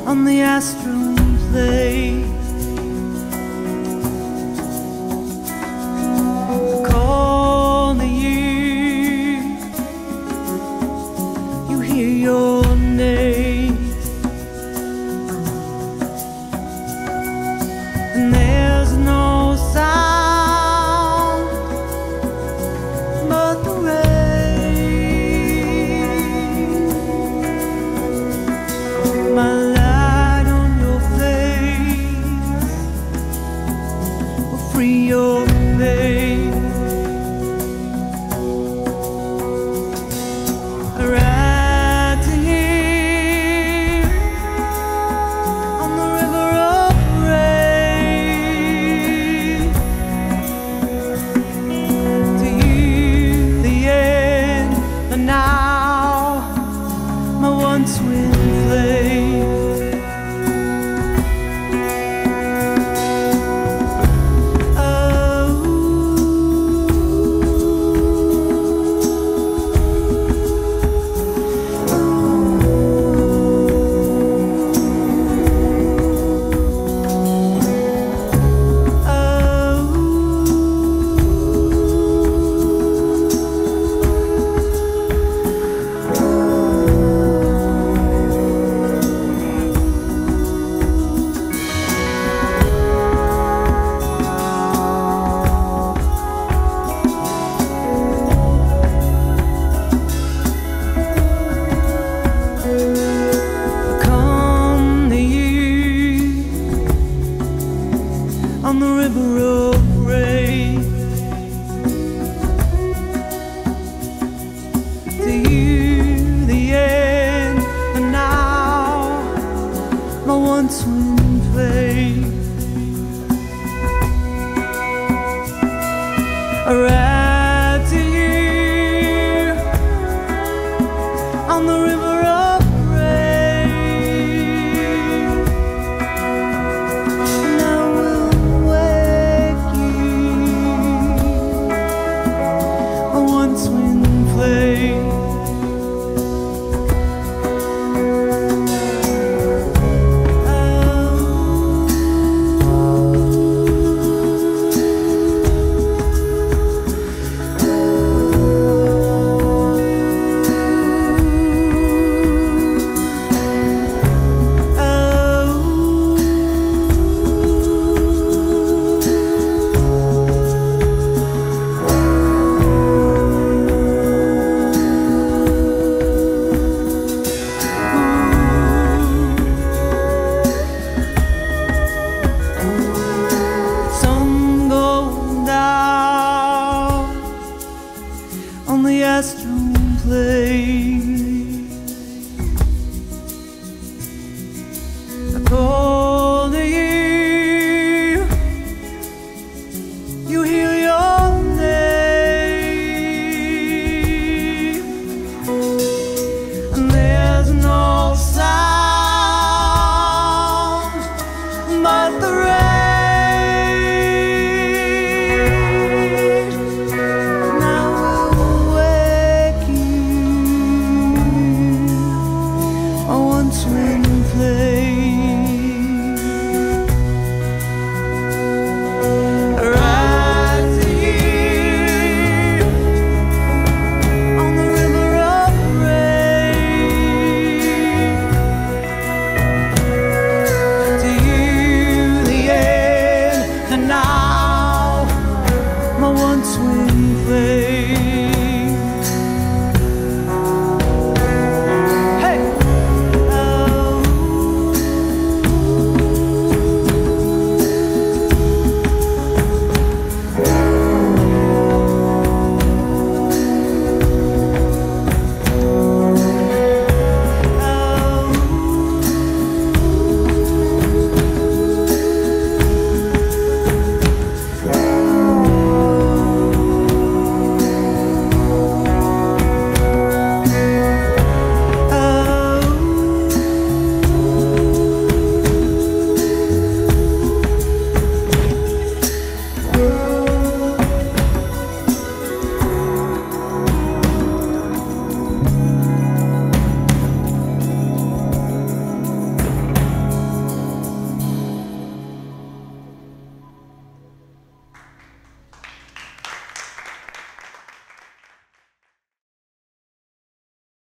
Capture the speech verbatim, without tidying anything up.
on the astral plane. I call to you, you hear your name, and there's no sound but the rain. My light on your face will free your pain. I ride to here on the river of rain. To you, the end, and now my one twin flame. On the river of rain, to you the end, and now my one twin flame. I ride to you on the river of rain, and I will twin flame. On the astral plane, I call to you, you hear your name, and there's no sound but the rain. Twin flame.